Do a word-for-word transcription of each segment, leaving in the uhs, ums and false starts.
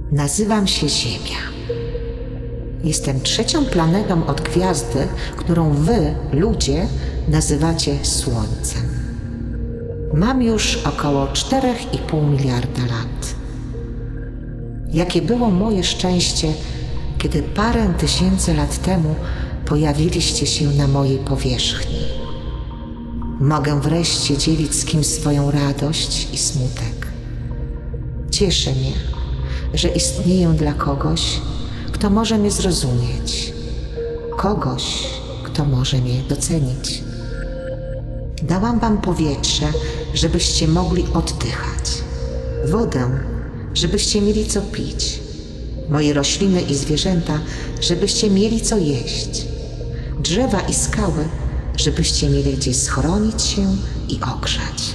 Nazywam się Ziemia. Jestem trzecią planetą od gwiazdy, którą wy, ludzie, nazywacie Słońcem. Mam już około cztery i pół miliarda lat. Jakie było moje szczęście, kiedy parę tysięcy lat temu pojawiliście się na mojej powierzchni. Mogę wreszcie dzielić z kimś swoją radość i smutek. Cieszy mnie, że istnieję dla kogoś, kto może mnie zrozumieć, kogoś, kto może mnie docenić. Dałam wam powietrze, żebyście mogli oddychać, wodę, żebyście mieli co pić, moje rośliny i zwierzęta, żebyście mieli co jeść, drzewa i skały, żebyście mieli gdzie schronić się i ogrzać.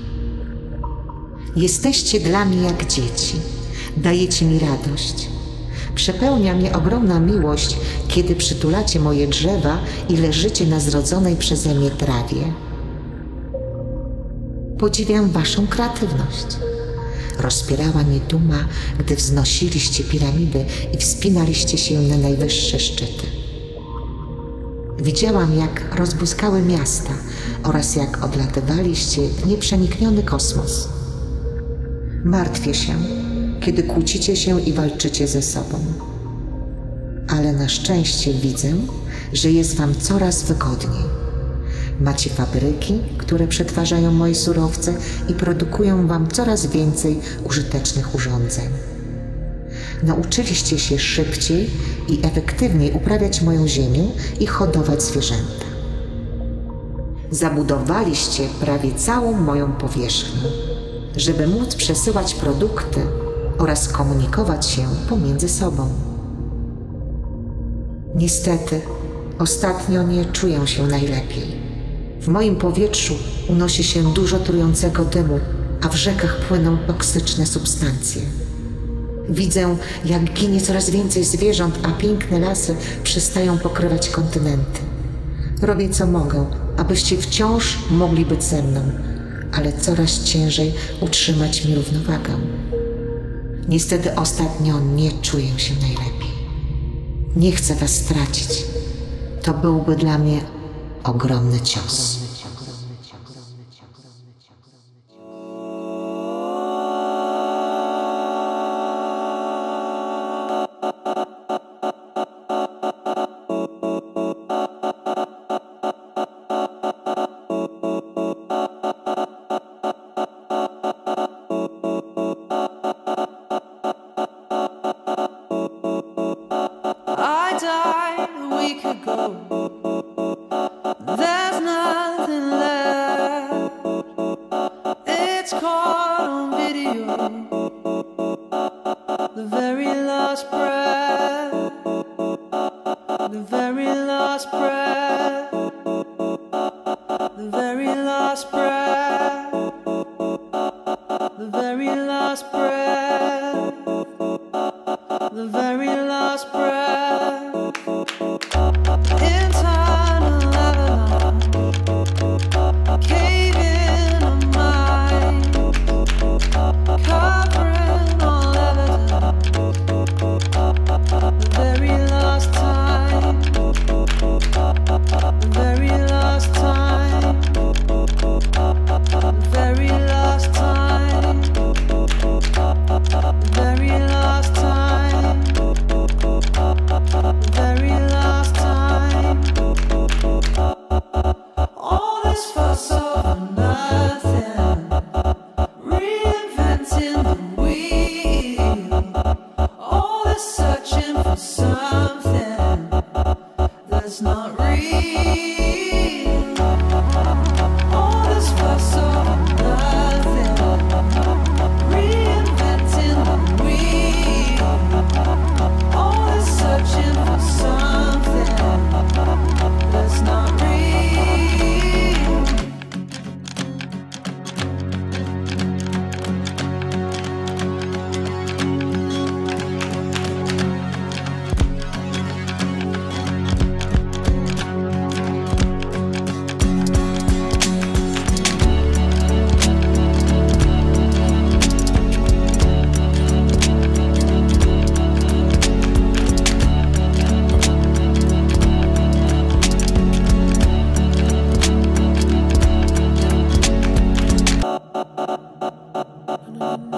Jesteście dla mnie jak dzieci, dajecie mi radość. Przepełnia mnie ogromna miłość, kiedy przytulacie moje drzewa i leżycie na zrodzonej przeze mnie trawie. Podziwiam waszą kreatywność. Rozpierała mnie duma, gdy wznosiliście piramidy i wspinaliście się na najwyższe szczyty. Widziałam, jak rozbłyskały miasta oraz jak odlatywaliście w nieprzenikniony kosmos. Martwię się, kiedy kłócicie się i walczycie ze sobą. Ale na szczęście widzę, że jest wam coraz wygodniej. Macie fabryki, które przetwarzają moje surowce i produkują wam coraz więcej użytecznych urządzeń. Nauczyliście się szybciej i efektywniej uprawiać moją ziemię i hodować zwierzęta. Zabudowaliście prawie całą moją powierzchnię, żeby móc przesyłać produkty oraz komunikować się pomiędzy sobą. Niestety, ostatnio nie czuję się najlepiej. W moim powietrzu unosi się dużo trującego dymu, a w rzekach płyną toksyczne substancje. Widzę, jak ginie coraz więcej zwierząt, a piękne lasy przestają pokrywać kontynenty. Robię co mogę, abyście wciąż mogli być ze mną, ale coraz ciężej utrzymać mi równowagę. Niestety ostatnio nie czuję się najlepiej. Nie chcę was stracić. To byłby dla mnie ogromny cios. I died a week ago. There's nothing left. It's caught on video. The very last breath. The very last breath. The very last breath. The very last breath. The very last breath. In time caving of mine, covering all evidence. The very last time, the very last time, the very last time, the very last time.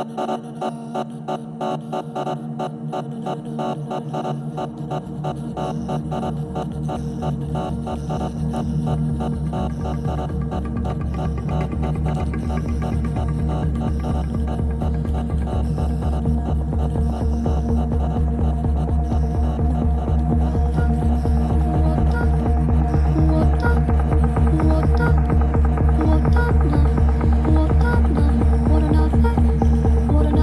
What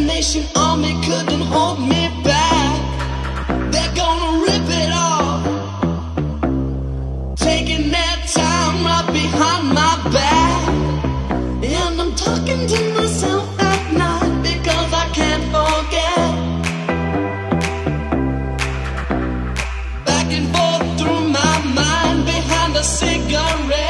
Nation Army couldn't hold me back. They're gonna rip it off, taking their time right behind my back. And I'm talking to myself at night because I can't forget. Back and forth through my mind behind a cigarette.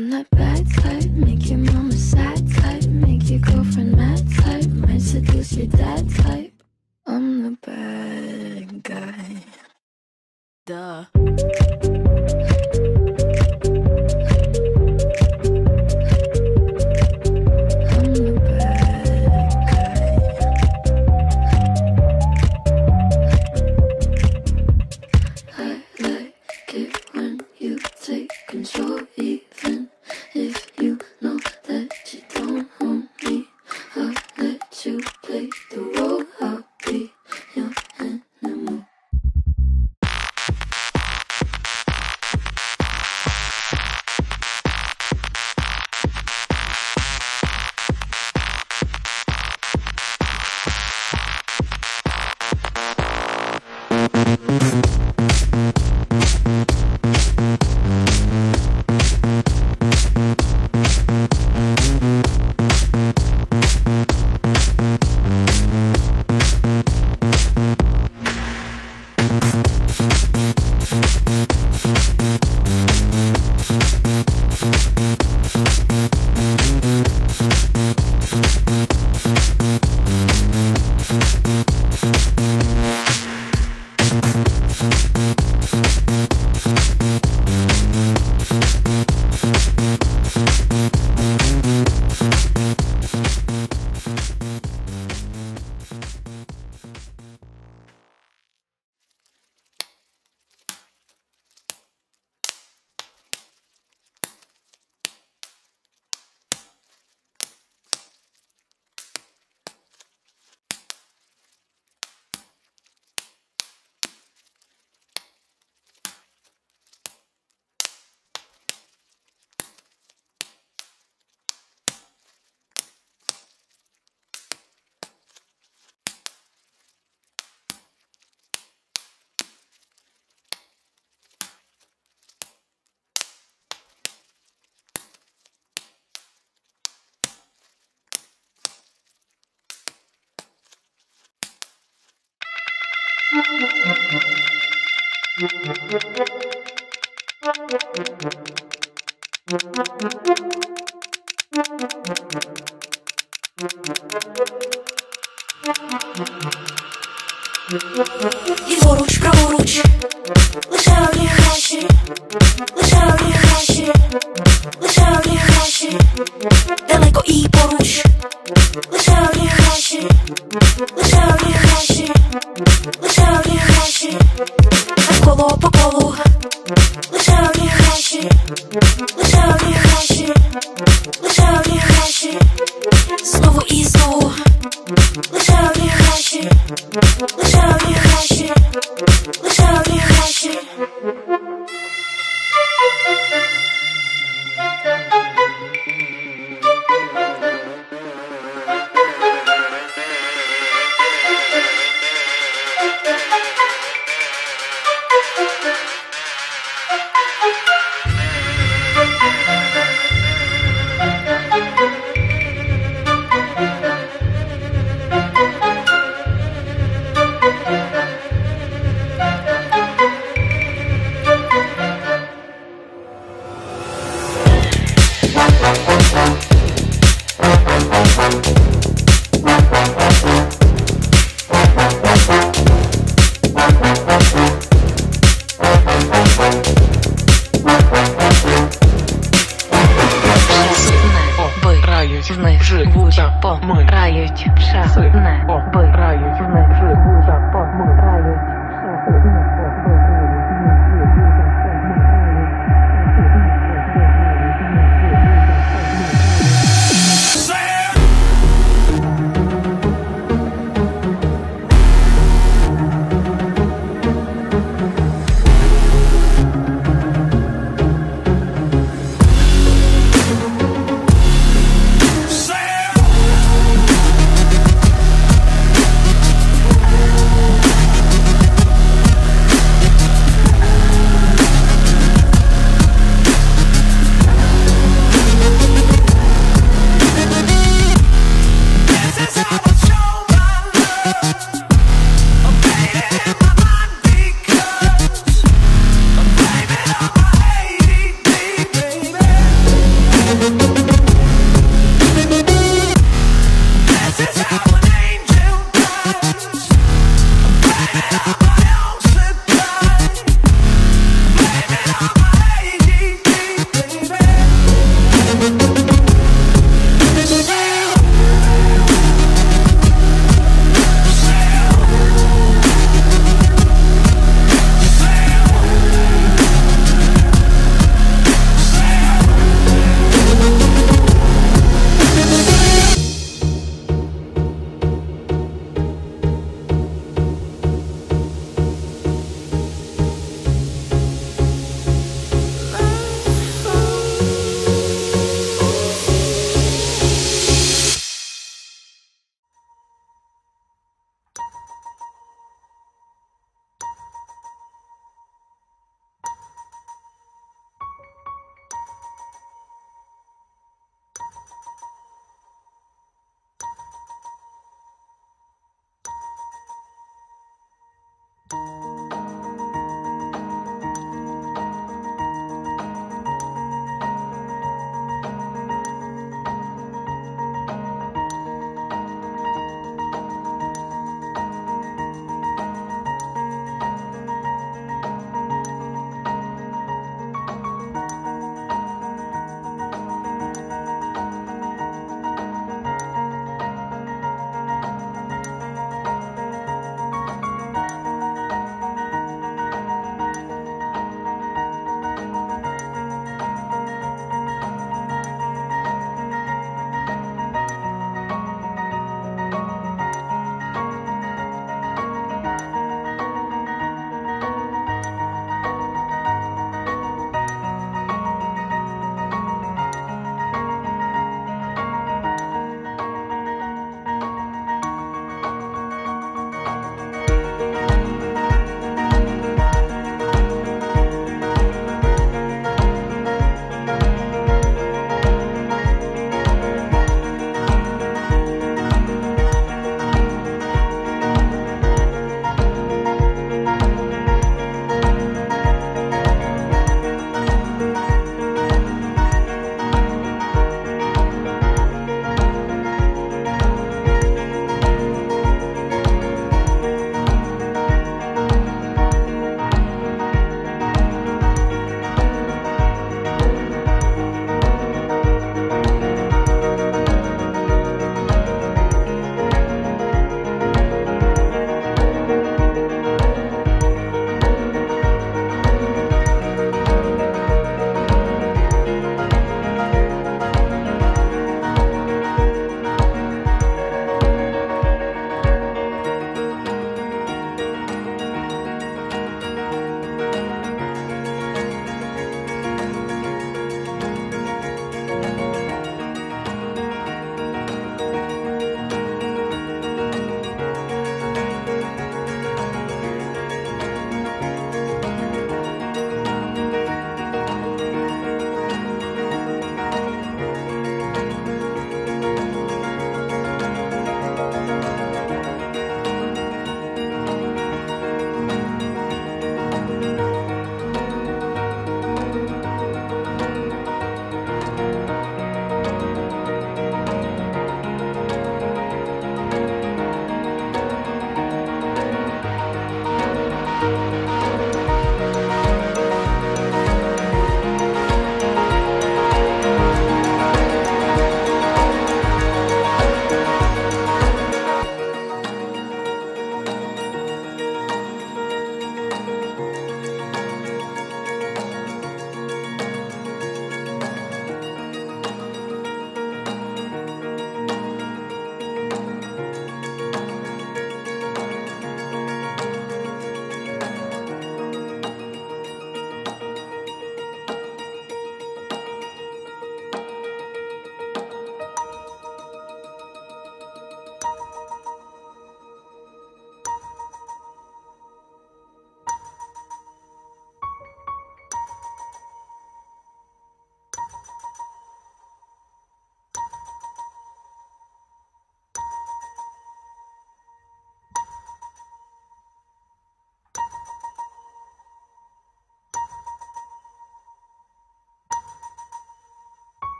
I'm that bad type, make your mama sad type, make your girlfriend mad type, might seduce your dad type. I'm the bad guy. Duh. Ліворуч, праворуч, лише одні гроші, лише одні гроші, лише одні гроші, далеко і поруч, лише одні гроші, лише одні гроші, лише одні гроші, навколо по колу, лише одні гроші, лише одні гроші, лише одні гроші, знову і знову, лише одні гроші, лише одні гроші, лише одні гроші.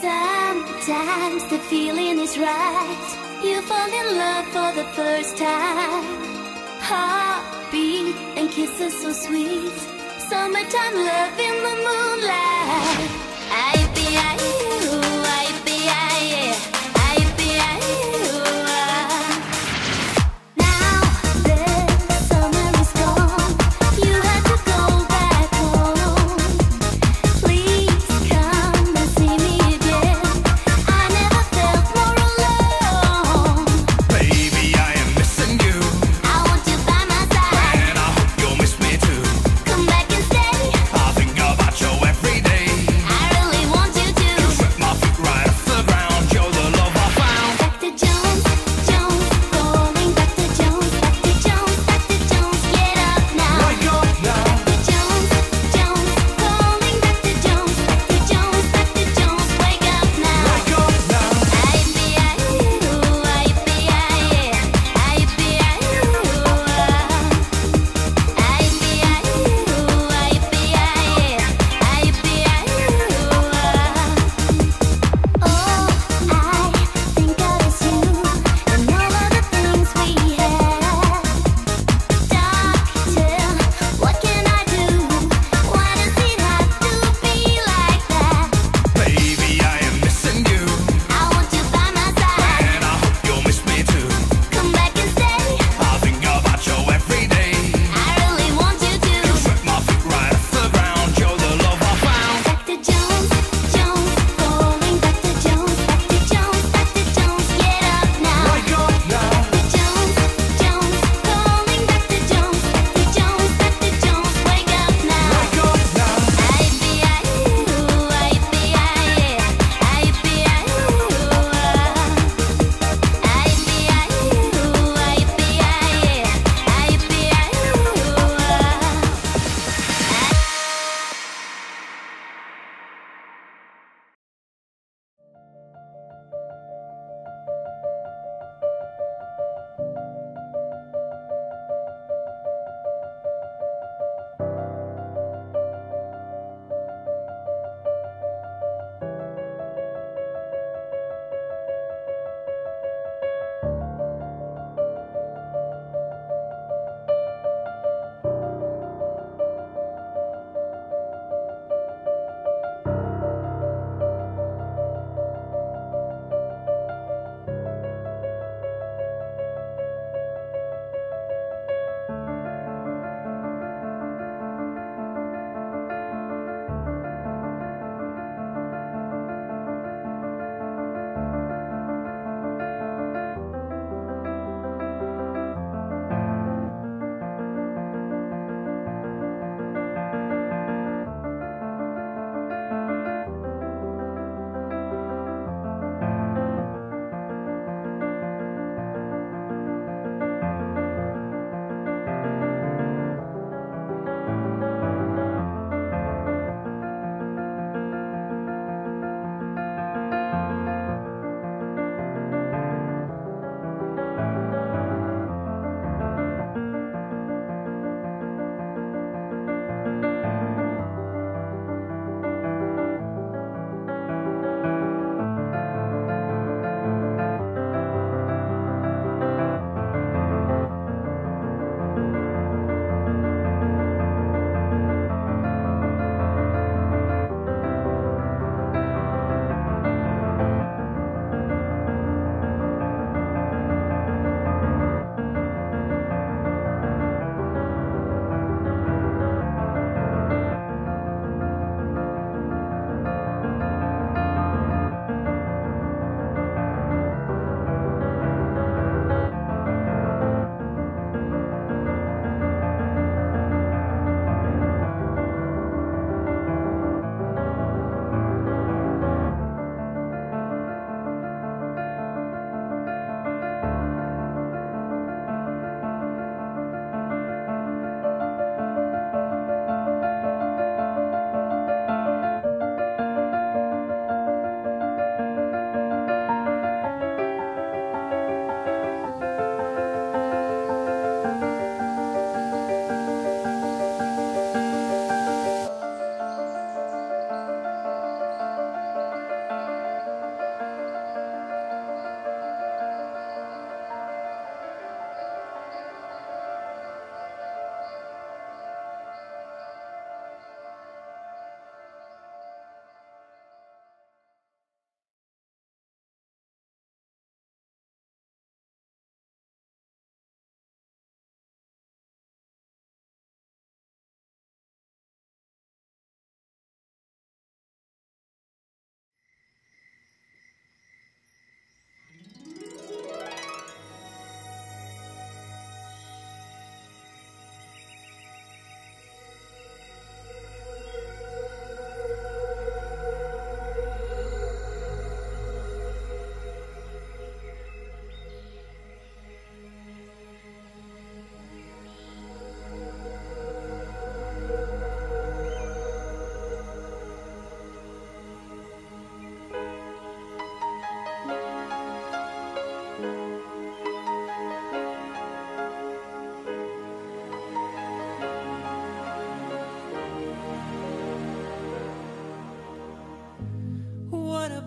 Sometimes the feeling is right. You fall in love for the first time. Heartbeat and kisses so sweet. Summertime love in the moonlight. I be I you, I be I, I be I you. Now the summer is gone. You have to go back home. Please come and see me again. I never felt more alone. Baby, I am missing you, I want you by my side. and I hope you'll miss me too. Come back and stay. I think about you every day. I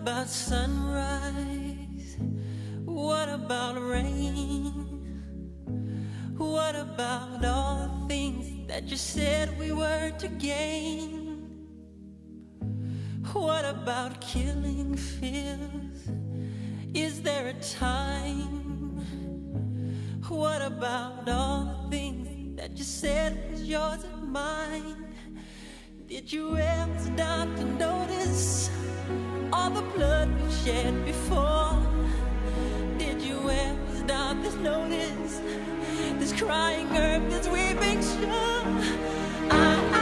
about sunrise? What about rain? What about all the things that you said we were to gain? What about killing fears? Is there a time? What about all the things that you said was yours and mine? Did you ever stop to notice all the blood we've shed before? Did you ever stop to notice this crying earth, this weeping shore? I, I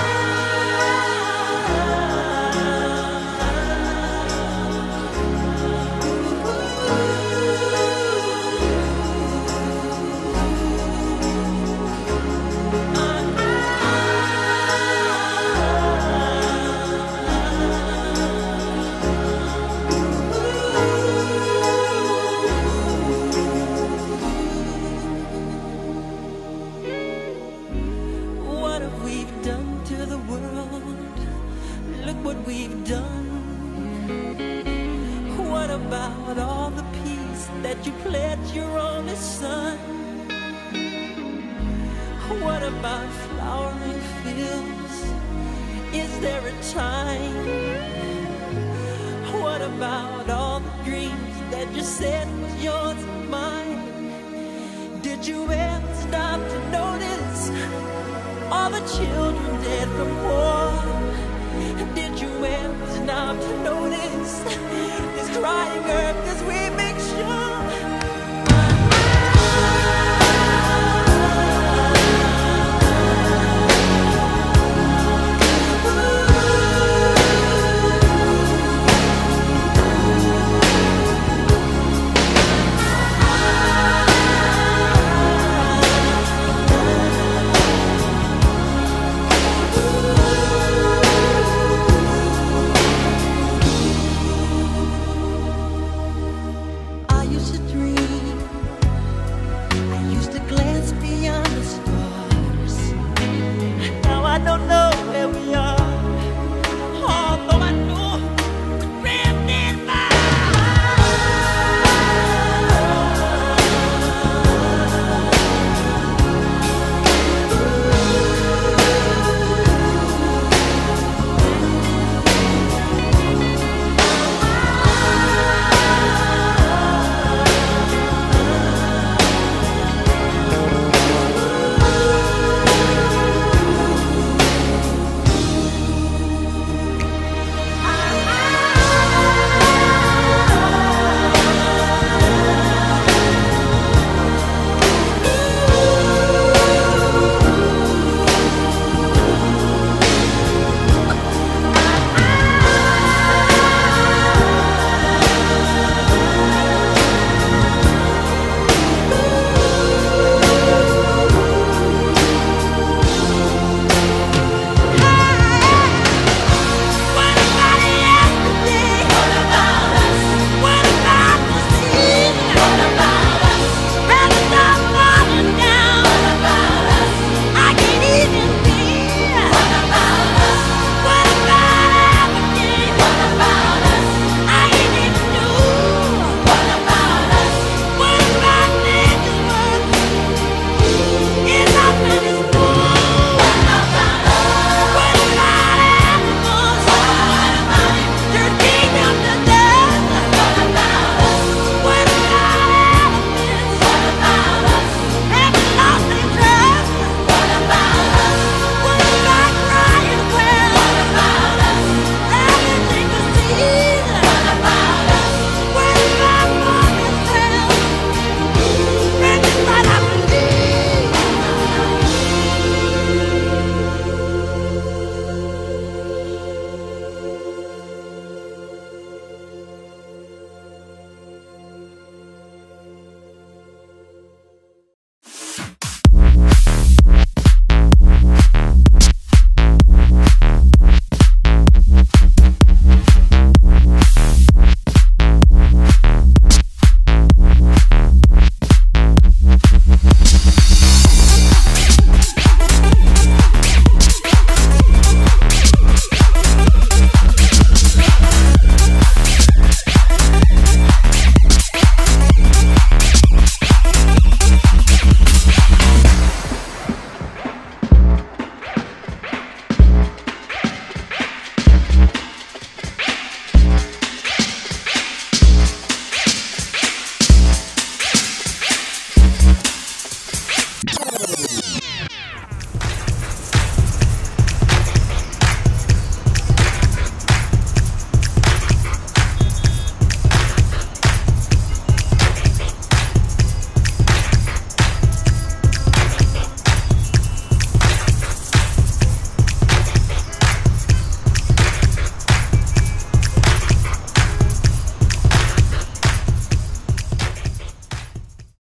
what we've done. What about all the peace that you pledged your only son? What about flowering fields? Is there a time? What about all the dreams that you said was yours and mine? Did you ever stop to notice all the children dead from war?